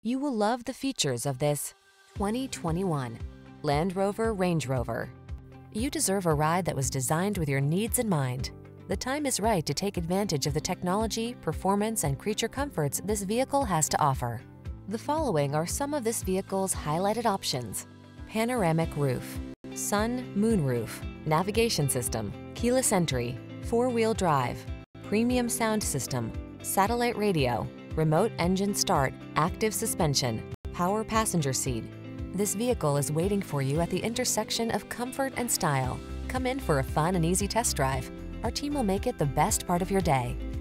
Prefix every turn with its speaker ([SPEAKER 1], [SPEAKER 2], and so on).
[SPEAKER 1] You will love the features of this 2021 Land Rover Range Rover. You deserve a ride that was designed with your needs in mind. The time is right to take advantage of the technology, performance, and creature comforts this vehicle has to offer. The following are some of this vehicle's highlighted options: panoramic roof, sun moonroof, navigation system, keyless entry, four-wheel drive, premium sound system, satellite radio, remote engine start, active suspension, power passenger seat. This vehicle is waiting for you at the intersection of comfort and style. Come in for a fun and easy test drive. Our team will make it the best part of your day.